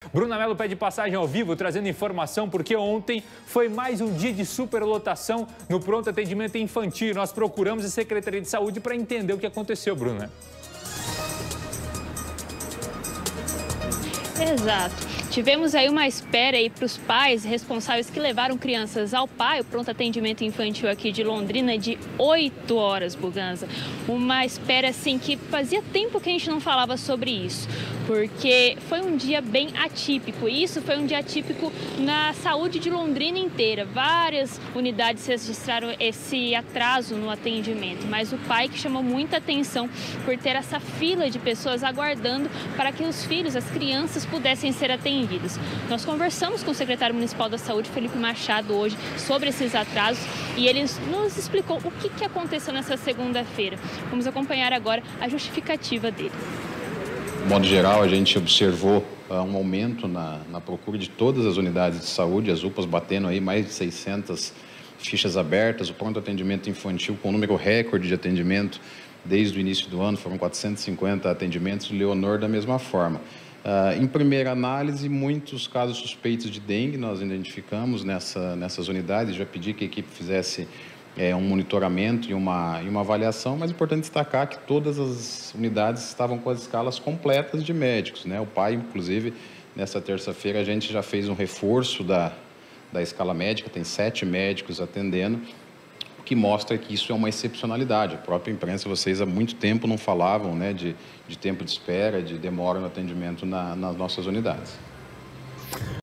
Bruna Mello pede passagem ao vivo, trazendo informação, porque ontem foi mais um dia de superlotação no pronto atendimento infantil. Nós procuramos a Secretaria de Saúde para entender o que aconteceu, Bruna. Exato. Tivemos aí uma espera aí para os pais responsáveis que levaram crianças ao PAI, o pronto atendimento infantil aqui de Londrina, de 8 horas, Buganza. Uma espera, assim, que fazia tempo que a gente não falava sobre isso, porque foi um dia bem atípico. E isso foi um dia atípico na saúde de Londrina inteira. Várias unidades registraram esse atraso no atendimento, mas o PAI que chamou muita atenção por ter essa fila de pessoas aguardando para que os filhos, as crianças, pudessem ser atendidos. Nós conversamos com o secretário municipal da Saúde, Felipe Machado, hoje sobre esses atrasos e ele nos explicou o que aconteceu nessa segunda-feira. Vamos acompanhar agora a justificativa dele. De modo geral, a gente observou um aumento na procura de todas as unidades de saúde, as UPAs batendo aí mais de 600 fichas abertas, o pronto atendimento infantil com número recorde de atendimento desde o início do ano, foram 450 atendimentos, Leonor da mesma forma. Em primeira análise, muitos casos suspeitos de dengue nós identificamos nessas unidades. Já pedi que a equipe fizesse um monitoramento e uma avaliação, mas é importante destacar que todas as unidades estavam com as escalas completas de médicos, né? O PAI, inclusive, nessa terça-feira a gente já fez um reforço da escala médica, tem 7 médicos atendendo, o que mostra que isso é uma excepcionalidade. A própria imprensa, vocês há muito tempo não falavam, né, de tempo de espera, de demora no atendimento nas nossas unidades.